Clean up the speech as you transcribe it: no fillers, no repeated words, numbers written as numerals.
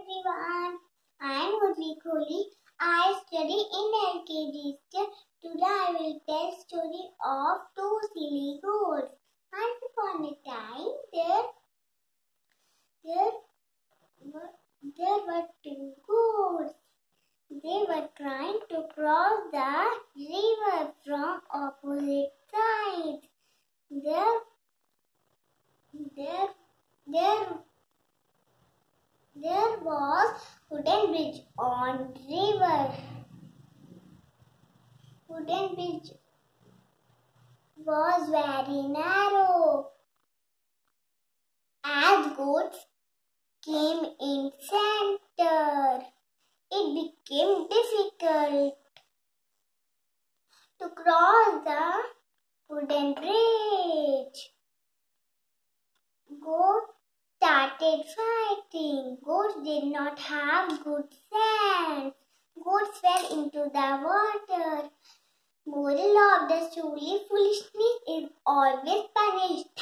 everyone. I am Urvee Kohli. I study in LKG. Today I will tell story of two silly goats. Once upon a time, there were two goats. They were trying to cross the river from opposite sides. There was wooden bridge on river. Wooden bridge was very narrow. As goats came in center, it became difficult to cross the wooden bridge. Goats started fighting. Goats did not have good sense. Goats fell into the water. Moral of the story: foolishness is always punished.